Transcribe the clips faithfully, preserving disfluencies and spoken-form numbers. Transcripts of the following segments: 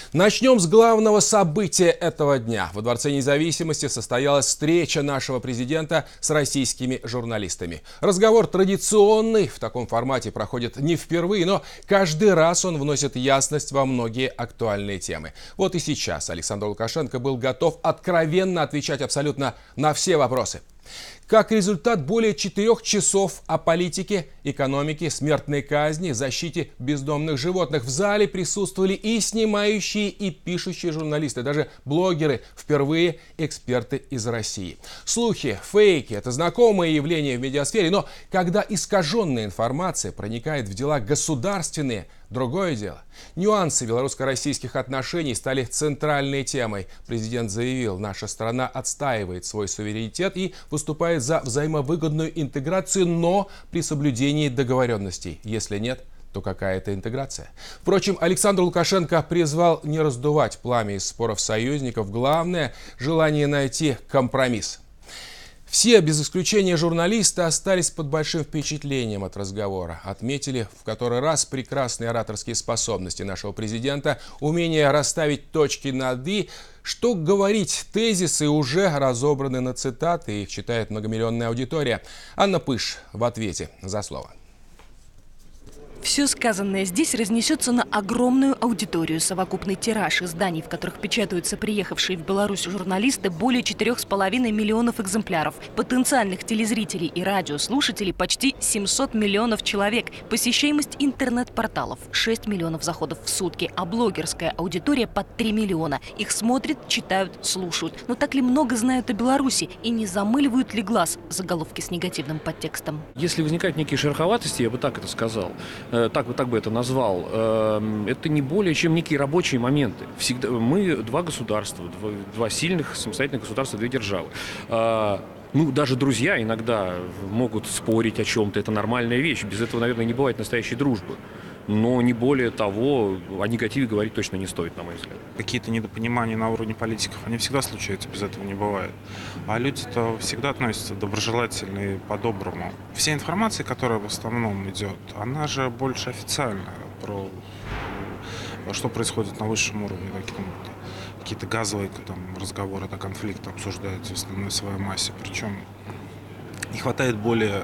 Начнем с главного события этого дня. Во Дворце независимости состоялась встреча нашего президента с российскими журналистами. Разговор традиционный, в таком формате проходит не впервые, но каждый раз он вносит ясность во многие актуальные темы. Вот и сейчас Александр Лукашенко был готов откровенно отвечать абсолютно на все вопросы. Как результат, более четырех часов о политике, экономике, смертной казни, защите бездомных животных. В зале присутствовали и снимающие, и пишущие журналисты, даже блогеры, впервые эксперты из России. Слухи, фейки – это знакомые явления в медиасфере, но когда искаженная информация проникает в дела государственные, другое дело. Нюансы белорусско-российских отношений стали центральной темой. Президент заявил, наша страна отстаивает свой суверенитет и выступает за взаимовыгодную интеграцию, но при соблюдении договоренностей. Если нет, то какая это интеграция? Впрочем, Александр Лукашенко призвал не раздувать пламя из споров союзников. Главное – желание найти компромисс. Все, без исключения журналисты, остались под большим впечатлением от разговора. Отметили в который раз прекрасные ораторские способности нашего президента, умение расставить точки над «и». Что говорить, тезисы уже разобраны на цитаты, их читает многомиллионная аудитория. Анна Пыш в ответе за слово. Все сказанное здесь разнесется на огромную аудиторию. Совокупный тираж изданий, в которых печатаются приехавшие в Беларусь журналисты, более четырёх с половиной миллионов экземпляров. Потенциальных телезрителей и радиослушателей почти семьсот миллионов человек. Посещаемость интернет-порталов – шесть миллионов заходов в сутки, а блогерская аудитория под три миллиона. Их смотрят, читают, слушают. Но так ли много знают о Беларуси и не замыливают ли глаз заголовки с негативным подтекстом? Если возникают некие шероховатости, я бы так это сказал, Так, так бы это назвал, это не более чем некие рабочие моменты. Всегда, мы два государства, два, два сильных самостоятельных государства, две державы. Ну, даже друзья иногда могут спорить о чем-то, это нормальная вещь. Без этого, наверное, не бывает настоящей дружбы. Но не более того, о негативе говорить точно не стоит, на мой взгляд. Какие-то недопонимания на уровне политиков, они всегда случаются, без этого не бывает. А люди-то всегда относятся доброжелательно и по-доброму. Вся информация, которая в основном идет, она же больше официальная, про что происходит на высшем уровне. Какие-то газовые там, разговоры, да, конфликты обсуждаются в основной своей массе. Причем не хватает более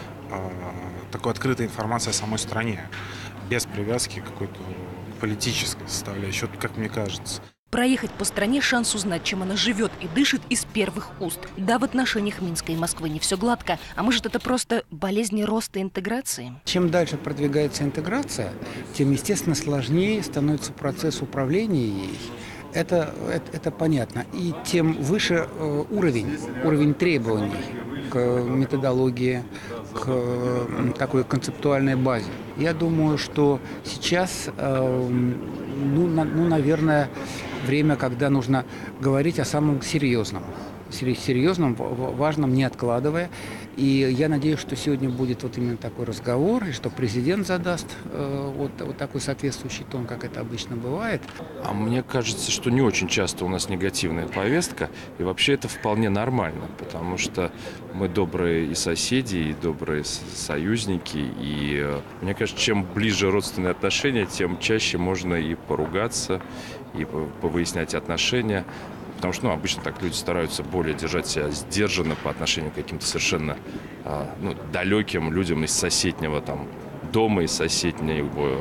э, такой открытой информации о самой стране, без привязки какой-то политической составляющей, как мне кажется. Проехать по стране – шанс узнать, чем она живет и дышит из первых уст. Да, в отношениях Минска и Москвы не все гладко, а может, это просто болезнь роста интеграции? Чем дальше продвигается интеграция, тем, естественно, сложнее становится процесс управления ей. Это, это, это понятно. И тем выше э, уровень, уровень требований к методологии, к э, такой концептуальной базе. Я думаю, что сейчас, э, ну, на, ну, наверное, время, когда нужно говорить о самом серьезном. серьезном, важном, не откладывая. И я надеюсь, что сегодня будет вот именно такой разговор, и что президент задаст э, вот, вот такой соответствующий тон, как это обычно бывает. А мне кажется, что не очень часто у нас негативная повестка, и вообще это вполне нормально, потому что мы добрые и соседи, и добрые союзники, и мне кажется, чем ближе родственные отношения, тем чаще можно и поругаться, и повыяснять отношения. Потому что ну, обычно так люди стараются более держать себя сдержанно по отношению к каким-то совершенно ну, далеким людям из соседнего там, дома, из соседнего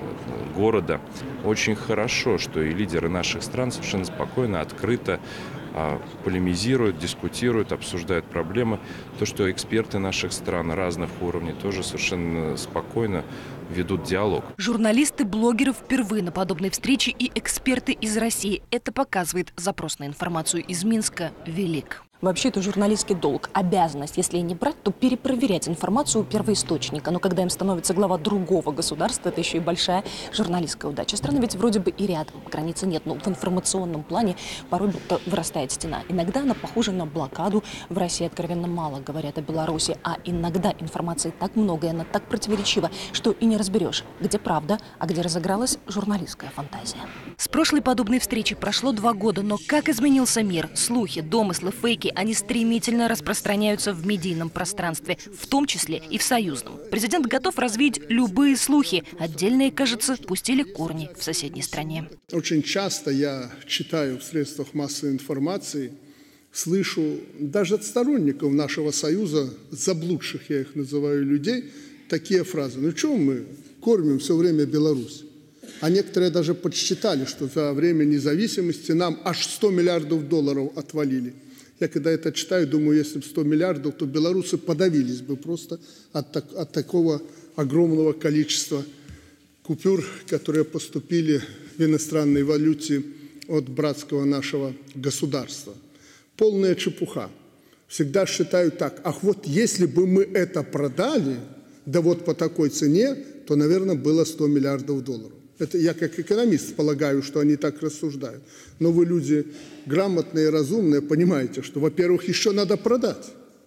города. Очень хорошо, что и лидеры наших стран совершенно спокойно, открыто полемизируют, дискутируют, обсуждают проблемы. То, что эксперты наших стран разных уровней тоже совершенно спокойно ведут диалог. Журналисты, блогеры впервые на подобной встрече и эксперты из России. Это показывает запрос на информацию из Минска велик. Вообще это журналистский долг, обязанность, если и не брать, то перепроверять информацию у первоисточника. Но когда им становится глава другого государства, это еще и большая журналистская удача. Страны ведь вроде бы и рядом, границы нет, но в информационном плане порой будто вырастает стена. Иногда она похожа на блокаду. В России откровенно мало говорят о Беларуси, а иногда информации так много, и она так противоречива, что и не разберешь, где правда, а где разыгралась журналистская фантазия. С прошлой подобной встречи прошло два года, но как изменился мир? Слухи, домыслы, фейки России, они стремительно распространяются в медийном пространстве, в том числе и в союзном. Президент готов развеять любые слухи. Отдельные, кажется, пустили корни в соседней стране. Очень часто я читаю в средствах массовой информации, слышу даже от сторонников нашего союза, заблудших, я их называю, людей, такие фразы. Ну что мы кормим все время Беларусь? А некоторые даже подсчитали, что за время независимости нам аж сто миллиардов долларов отвалили. Я когда это читаю, думаю, если бы сто миллиардов, то белорусы подавились бы просто от, так, от такого огромного количества купюр, которые поступили в иностранной валюте от братского нашего государства. Полная чепуха. Всегда считаю так, ах вот если бы мы это продали, да вот по такой цене, то, наверное, было сто миллиардов долларов. Это я как экономист полагаю, что они так рассуждают. Но вы люди грамотные, разумные, понимаете, что, во-первых, еще надо продать.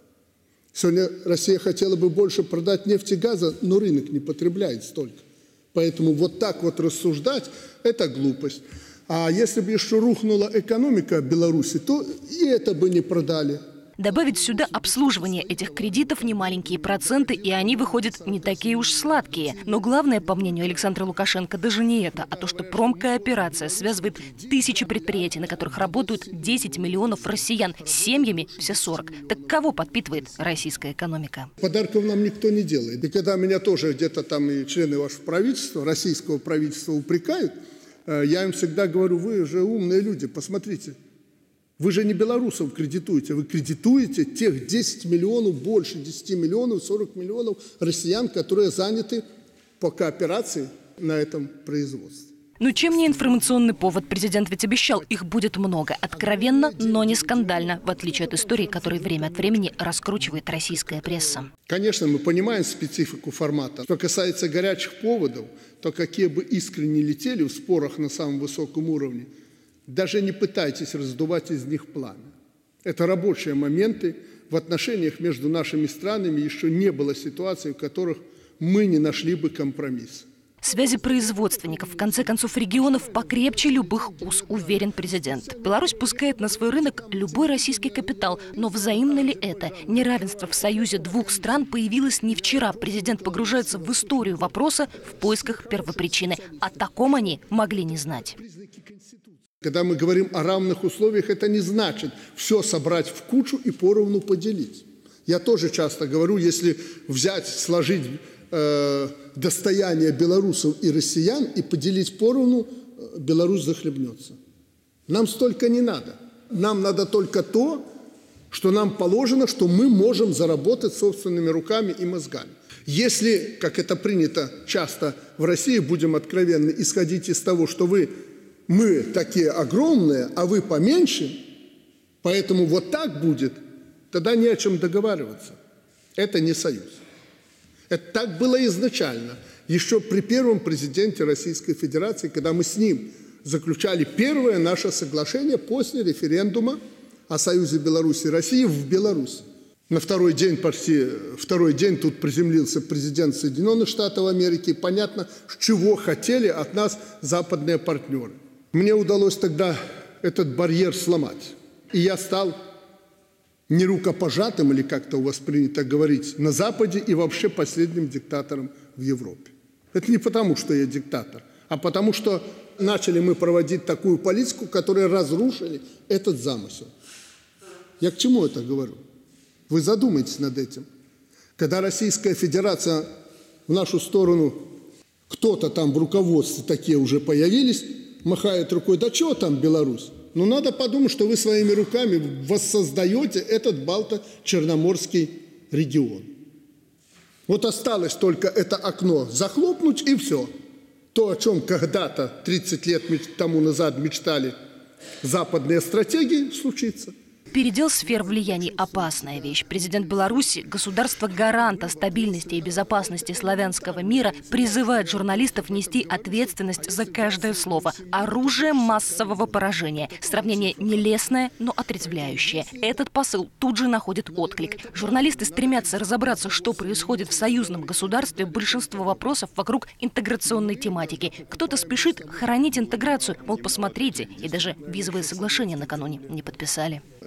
Сегодня Россия хотела бы больше продать нефти и газа, но рынок не потребляет столько. Поэтому вот так вот рассуждать – это глупость. А если бы еще рухнула экономика Беларуси, то и это бы не продали. Добавить сюда обслуживание этих кредитов немаленькие проценты, и они выходят не такие уж сладкие. Но главное, по мнению Александра Лукашенко, даже не это, а то, что промкооперация связывает тысячи предприятий, на которых работают десять миллионов россиян, с семьями все сорок. Так кого подпитывает российская экономика? Подарков нам никто не делает. И когда меня тоже где-то там и члены вашего правительства, российского правительства упрекают, я им всегда говорю, вы же умные люди, посмотрите. Вы же не белорусов кредитуете, вы кредитуете тех десять миллионов, больше десяти миллионов, сорок миллионов россиян, которые заняты по кооперации на этом производстве. Ну чем не информационный повод? Президент ведь обещал, их будет много. Откровенно, но не скандально, в отличие от истории, которую время от времени раскручивает российская пресса. Конечно, мы понимаем специфику формата. Что касается горячих поводов, то какие бы искры ни летели в спорах на самом высоком уровне, даже не пытайтесь раздувать из них пламя. Это рабочие моменты. В отношениях между нашими странами еще не было ситуаций, в которых мы не нашли бы компромисс. Связи производственников, в конце концов, регионов покрепче любых уз, уверен президент. Беларусь пускает на свой рынок любой российский капитал. Но взаимно ли это? Неравенство в союзе двух стран появилось не вчера. Президент погружается в историю вопроса в поисках первопричины. О таком они могли не знать. Когда мы говорим о равных условиях, это не значит все собрать в кучу и поровну поделить. Я тоже часто говорю, если взять, сложить э, достояние белорусов и россиян и поделить поровну, Беларусь захлебнется. Нам столько не надо. Нам надо только то, что нам положено, что мы можем заработать собственными руками и мозгами. Если, как это принято часто в России, будем откровенны, исходить из того, что вы... Мы такие огромные, а вы поменьше, поэтому вот так будет, тогда не о чем договариваться. Это не союз. Это так было изначально, еще при первом президенте Российской Федерации, когда мы с ним заключали первое наше соглашение после референдума о союзе Беларуси и России в Беларуси. На второй день, почти второй день тут приземлился президент Соединенных Штатов Америки. Понятно, чего хотели от нас западные партнеры. Мне удалось тогда этот барьер сломать. И я стал не рукопожатым, или как-то у вас принято говорить, на Западе и вообще последним диктатором в Европе. Это не потому, что я диктатор, а потому что начали мы проводить такую политику, которая разрушили этот замысел. Я к чему это говорю? Вы задумайтесь над этим. Когда Российская Федерация в нашу сторону, кто-то там в руководстве такие уже появились, махает рукой, да чего там Беларусь? Ну, надо подумать, что вы своими руками воссоздаете этот Балто-Черноморский регион. Вот осталось только это окно захлопнуть, и все. То, о чем когда-то, тридцать лет тому назад мечтали западные стратегии, случится. Передел сфер влияний – опасная вещь. Президент Беларуси, государство-гаранта стабильности и безопасности славянского мира, призывает журналистов нести ответственность за каждое слово. Оружие массового поражения. Сравнение нелестное, но отрезвляющее. Этот посыл тут же находит отклик. Журналисты стремятся разобраться, что происходит в союзном государстве. Большинство вопросов вокруг интеграционной тематики. Кто-то спешит хоронить интеграцию, мол, посмотрите, и даже визовые соглашения накануне не подписали.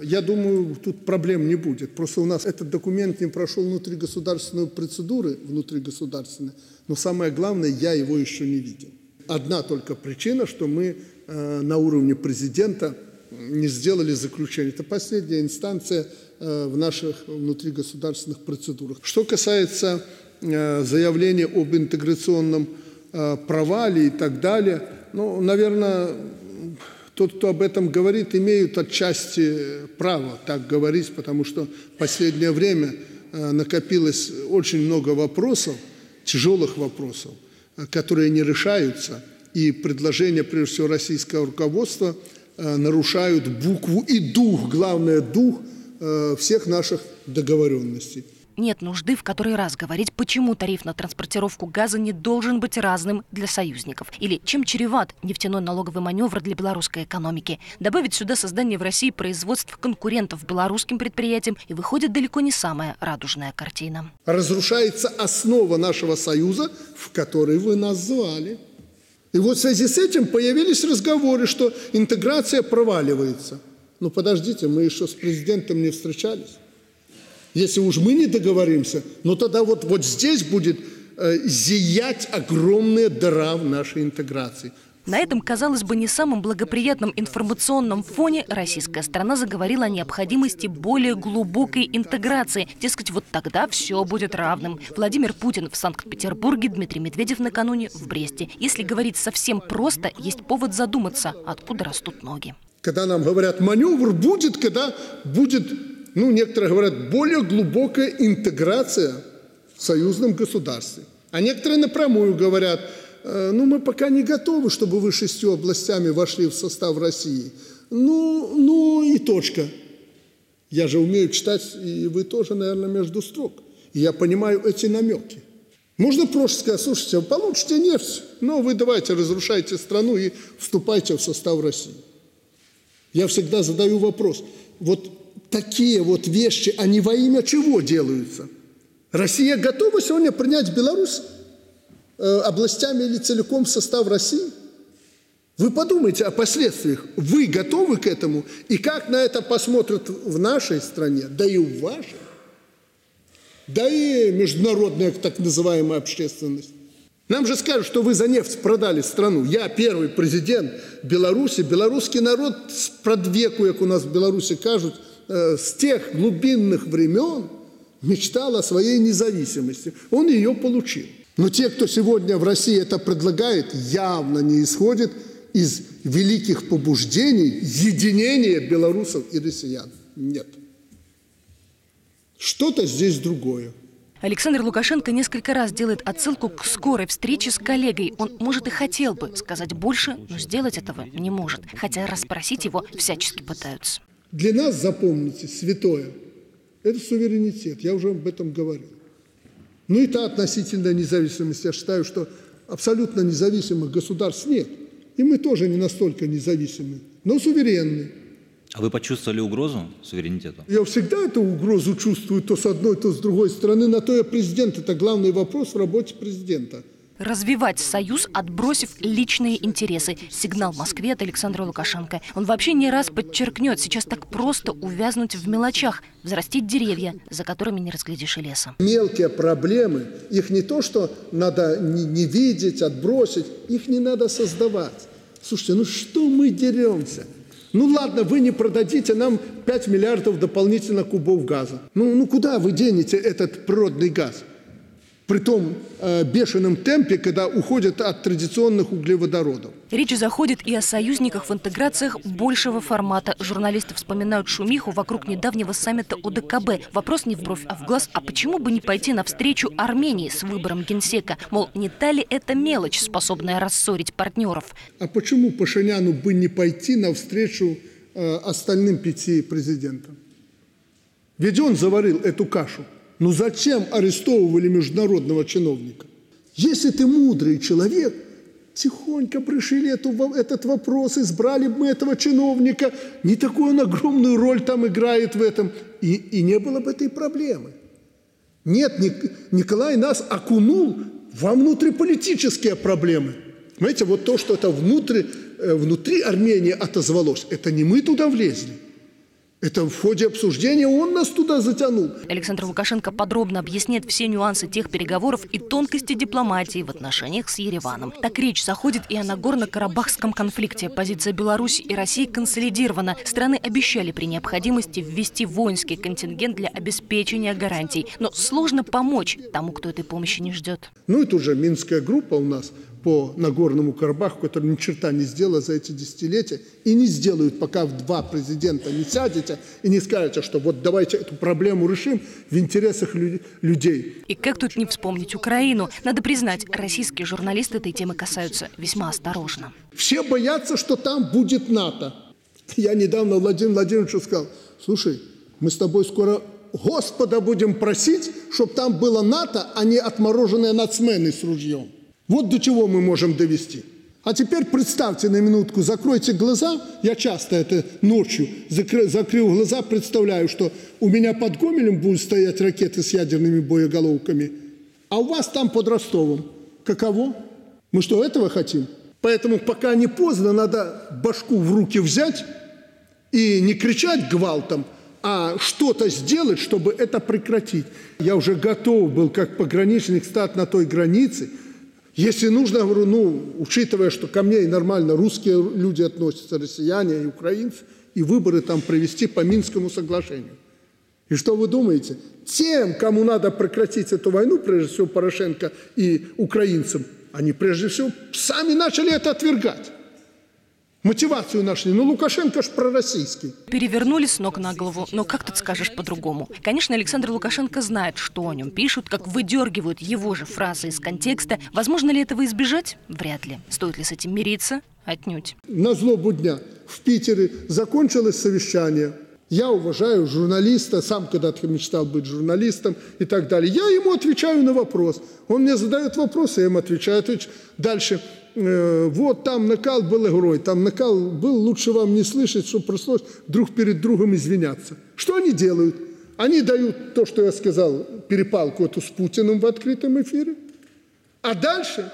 я думаю, тут проблем не будет. Просто у нас этот документ не прошел внутригосударственную процедуру, внутригосударственную, но самое главное, я его еще не видел. Одна только причина, что мы э, на уровне президента не сделали заключение. Это последняя инстанция э, в наших внутригосударственных процедурах. Что касается э, заявления об интеграционном э, провале и так далее, ну, наверное, тот, кто об этом говорит, имеют отчасти право так говорить, потому что в последнее время э, накопилось очень много вопросов, тяжелых вопросов, э, которые не решаются, и предложения, прежде всего, российского руководства э, нарушают букву и дух, главное, дух э, всех наших договоренностей. Нет нужды в который раз говорить, почему тариф на транспортировку газа не должен быть разным для союзников. Или чем чреват нефтяной налоговый маневр для белорусской экономики. Добавить сюда создание в России производств конкурентов белорусским предприятиям, и выходит далеко не самая радужная картина. Разрушается основа нашего союза, в который вы нас звали. И вот в связи с этим появились разговоры, что интеграция проваливается. Ну подождите, мы еще с президентом не встречались. Если уж мы не договоримся, ну тогда вот, вот здесь будет э, зиять огромная дыра в нашей интеграции. На этом, казалось бы, не самом благоприятном информационном фоне российская сторона заговорила о необходимости более глубокой интеграции. Дескать, вот тогда все будет равным. Владимир Путин в Санкт-Петербурге, Дмитрий Медведев накануне в Бресте. Если говорить совсем просто, есть повод задуматься, откуда растут ноги. Когда нам говорят, маневр будет, когда будет... Ну, некоторые говорят, более глубокая интеграция в союзном государстве. А некоторые напрямую говорят, э, ну, мы пока не готовы, чтобы вы шестью областями вошли в состав России. Ну, ну и точка. Я же умею читать, и вы тоже, наверное, между строк. И я понимаю эти намеки. Можно просто сказать, слушайте, вы получите нефть, но вы давайте разрушайте страну и вступайте в состав России. Я всегда задаю вопрос, вот такие вот вещи, они во имя чего делаются? Россия готова сегодня принять Беларусь э, областями или целиком в состав России? Вы подумайте о последствиях. Вы готовы к этому? И как на это посмотрят в нашей стране, да и в вашей, да и международная так называемая общественность? Нам же скажут, что вы за нефть продали страну. Я первый президент Беларуси. Белорусский народ с продвеку, как у нас в Беларуси кажут, с тех глубинных времен мечтал о своей независимости. Он ее получил. Но те, кто сегодня в России это предлагает, явно не исходит из великих побуждений единения белорусов и россиян. Нет. Что-то здесь другое. Александр Лукашенко несколько раз делает отсылку к скорой встрече с коллегой. Он, может, и хотел бы сказать больше, но сделать этого не может. Хотя расспросить его всячески пытаются. Для нас, запомните, святое – это суверенитет. Я уже об этом говорил. Ну и та относительная независимость. Я считаю, что абсолютно независимых государств нет. И мы тоже не настолько независимы, но суверенны. А вы почувствовали угрозу суверенитету? Я всегда эту угрозу чувствую то с одной, то с другой стороны. На то я президент. Это главный вопрос в работе президента. Развивать союз, отбросив личные интересы. Сигнал Москве от Александра Лукашенко. Он вообще не раз подчеркнет, сейчас так просто увязнуть в мелочах, взрастить деревья, за которыми не разглядишь и леса. Мелкие проблемы, их не то, что надо не, не видеть, отбросить, их не надо создавать. Слушайте, ну что мы деремся? Ну ладно, вы не продадите нам пять миллиардов дополнительно кубов газа. Ну, ну куда вы денете этот природный газ? При том э, бешеном темпе, когда уходят от традиционных углеводородов. Речь заходит и о союзниках в интеграциях большего формата. Журналисты вспоминают шумиху вокруг недавнего саммита о дэ ка бэ. Вопрос не в бровь, а в глаз. А почему бы не пойти навстречу Армении с выбором генсека? Мол, не та ли это мелочь, способная рассорить партнеров? А почему Пашиняну бы не пойти навстречу э, остальным пяти президентам? Ведь он заварил эту кашу. Ну зачем арестовывали международного чиновника? Если ты мудрый человек, тихонько решили эту, этот вопрос, избрали бы мы этого чиновника, не такую он огромную роль там играет в этом, и, и не было бы этой проблемы. Нет, Николай нас окунул во внутриполитические проблемы. Понимаете, вот то, что это внутри, внутри Армении отозвалось, это не мы туда влезли. Это в ходе обсуждения он нас туда затянул. Александр Лукашенко подробно объясняет все нюансы тех переговоров и тонкости дипломатии в отношениях с Ереваном. Так речь заходит и о Нагорно-Карабахском конфликте. Позиция Беларуси и России консолидирована. Страны обещали при необходимости ввести воинский контингент для обеспечения гарантий. Но сложно помочь тому, кто этой помощи не ждет. Ну, это уже Минская группа у нас по Нагорному Карабаху, которая ни черта не сделала за эти десятилетия и не сделают, пока в два президента не сядете и не скажете, что вот давайте эту проблему решим в интересах лю- людей. И как тут не вспомнить Украину? Надо признать, российские журналисты этой темы касаются весьма осторожно. Все боятся, что там будет НАТО. Я недавно Владимиру Владимировичу сказал: слушай, мы с тобой скоро Господа будем просить, чтобы там было НАТО, а не отмороженные нацмены с ружьем. Вот до чего мы можем довести. А теперь представьте на минутку, закройте глаза. Я часто это ночью закры, закрыл глаза, представляю, что у меня под Гомелем будут стоять ракеты с ядерными боеголовками, а у вас там под Ростовом. Каково? Мы что, этого хотим? Поэтому пока не поздно, надо башку в руки взять и не кричать гвалтом, а что-то сделать, чтобы это прекратить. Я уже готов был, как пограничник, стать на той границе. Если нужно, говорю, ну, учитывая, что ко мне и нормально русские люди относятся, россияне и украинцы, и выборы там провести по Минскому соглашению. И что вы думаете? Тем, кому надо прекратить эту войну, прежде всего Порошенко и украинцам, они прежде всего сами начали это отвергать. Мотивацию нашли. Ну, Лукашенко ж пророссийский. Перевернули с ног на голову, но как тут скажешь по-другому? Конечно, Александр Лукашенко знает, что о нем пишут, как выдергивают его же фразы из контекста. Возможно ли этого избежать? Вряд ли. Стоит ли с этим мириться? Отнюдь. На злобу дня в Питере закончилось совещание. Я уважаю журналиста, сам когда-то мечтал быть журналистом и так далее. Я ему отвечаю на вопрос. Он мне задает вопрос, я ему отвечаю. Дальше. Вот там накал был игрой, там накал был, лучше вам не слышать, что пришлось друг перед другом извиняться. Что они делают? Они дают то, что я сказал, перепалку эту с Путиным в открытом эфире. А дальше,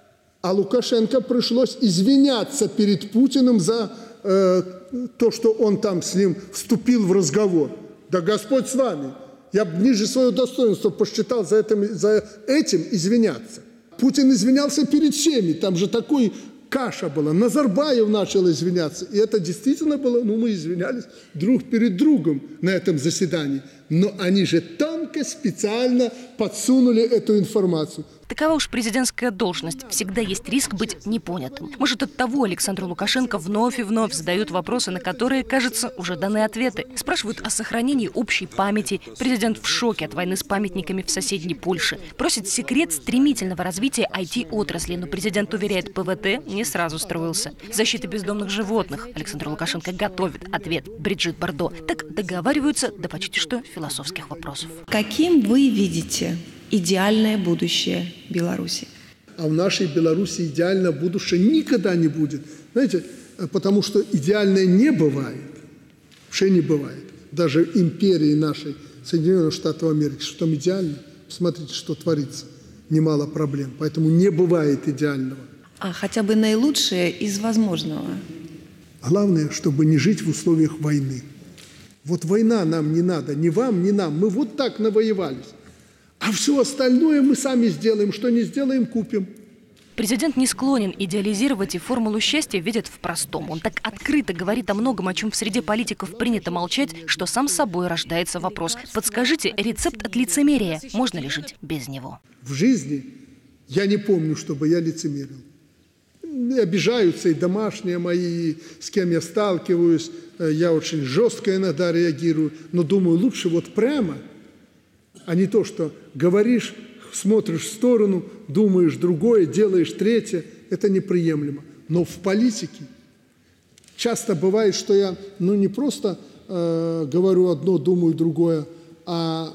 а Лукашенко пришлось извиняться перед Путиным за э, то, что он там с ним вступил в разговор. Да Господь с вами. Я бы ниже свое достоинство посчитал за этим, за этим извиняться. Путин извинялся перед всеми, там же такой каша была. Назарбаев начал извиняться. И это действительно было, ну мы извинялись друг перед другом на этом заседании. Но они же тонко, специально подсунули эту информацию. Такова уж президентская должность. Всегда есть риск быть непонятым. Может, от того Александру Лукашенко вновь и вновь задают вопросы, на которые, кажется, уже даны ответы. Спрашивают о сохранении общей памяти. Президент в шоке от войны с памятниками в соседней Польше. Просит секрет стремительного развития ай ти-отрасли, но президент уверяет, ПВТ не сразу строился. Защита бездомных животных. Александр Лукашенко готовит ответ. Бриджит Бардо. Так договариваются до почти что философских вопросов. Каким вы видите идеальное будущее Беларуси? А в нашей Беларуси идеальное будущее никогда не будет. Знаете, потому что идеальное не бывает. Вообще не бывает. Даже империи нашей, Соединенных Штатов Америки, что там идеально? Посмотрите, что творится. Немало проблем. Поэтому не бывает идеального. А хотя бы наилучшее из возможного? Главное, чтобы не жить в условиях войны. Вот война нам не надо, ни вам, ни нам. Мы вот так навоевались. А все остальное мы сами сделаем, что не сделаем, купим. Президент не склонен идеализировать и формулу счастья видит в простом. Он так открыто говорит о многом, о чем в среде политиков принято молчать, что сам собой рождается вопрос. Подскажите, рецепт от лицемерия, можно ли жить без него? В жизни я не помню, чтобы я лицемерил. Обижаются и домашние мои, с кем я сталкиваюсь. Я очень жестко иногда реагирую, но думаю, лучше вот прямо, а не то, что говоришь, смотришь в сторону, думаешь другое, делаешь третье. Это неприемлемо. Но в политике часто бывает, что я ну, не просто э, говорю одно, думаю другое, а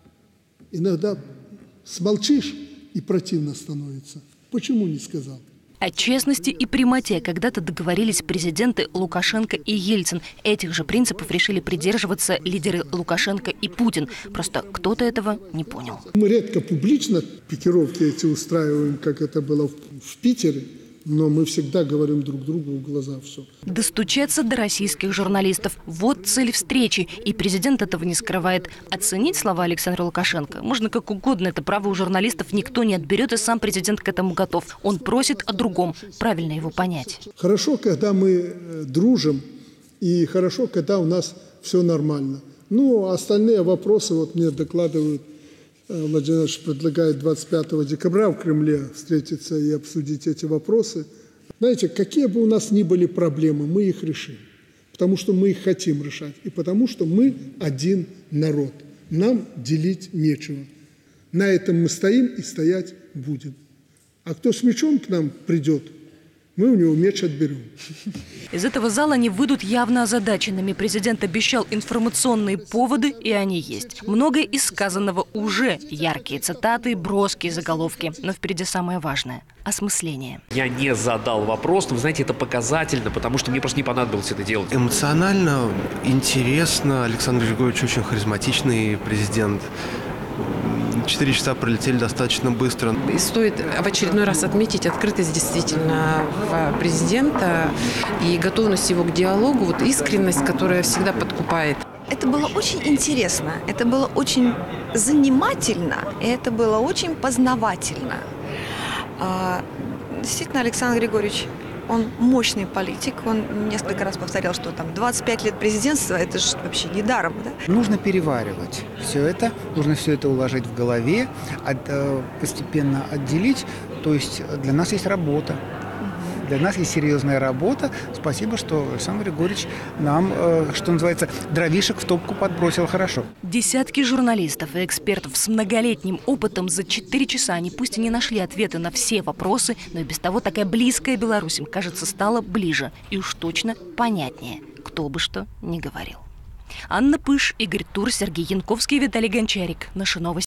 иногда смолчишь и противно становится. Почему не сказал? О честности и прямоте когда-то договорились президенты Лукашенко и Ельцин. Этих же принципов решили придерживаться лидеры Лукашенко и Путин. Просто кто-то этого не понял. Мы редко публично пикировки эти устраиваем, как это было в Питере. но мы всегда говорим друг другу в глаза все. Достучаться до российских журналистов – вот цель встречи. И президент этого не скрывает. Оценить слова Александра Лукашенко можно как угодно. Это право у журналистов никто не отберет, и сам президент к этому готов. Он просит о другом. Правильно его понять. Хорошо, когда мы дружим, и хорошо, когда у нас все нормально. Ну, а остальные вопросы, вот мне докладывают, Владимир Владимирович предлагает двадцать пятого декабря в Кремле встретиться и обсудить эти вопросы. Знаете, какие бы у нас ни были проблемы, мы их решим. Потому что мы их хотим решать. И потому что мы один народ. Нам делить нечего. На этом мы стоим и стоять будем. А кто с мечом к нам придет, мы у него меч отберем. Из этого зала они выйдут явно озадаченными. Президент обещал информационные поводы, и они есть. Многое из сказанного уже. Яркие цитаты, броские заголовки. Но впереди самое важное – осмысление. Я не задал вопрос, но, вы знаете, это показательно, потому что мне просто не понадобилось это делать. Эмоционально, интересно. Александр Григорьевич очень харизматичный президент. Четыре часа пролетели достаточно быстро. И стоит в очередной раз отметить открытость действительно президента и готовность его к диалогу, вот искренность, которая всегда подкупает. Это было очень интересно, это было очень занимательно, и это было очень познавательно. Действительно, Александр Григорьевич, он мощный политик, он несколько раз повторял, что там двадцать пять лет президентства, это же вообще не даром, да? Нужно переваривать все это, нужно все это уложить в голове, от, постепенно отделить. То есть для нас есть работа, для нас есть серьезная работа. Спасибо, что Александр Григорьевич нам, что называется, дровишек в топку подбросил хорошо. Десятки журналистов и экспертов с многолетним опытом за четыре часа они пусть и не нашли ответы на все вопросы, но и без того такая близкая Беларусь им, кажется, стала ближе и уж точно понятнее, кто бы что ни говорил. Анна Пыш, Игорь Тур, Сергей Янковский, Виталий Гончарик. Наши новости.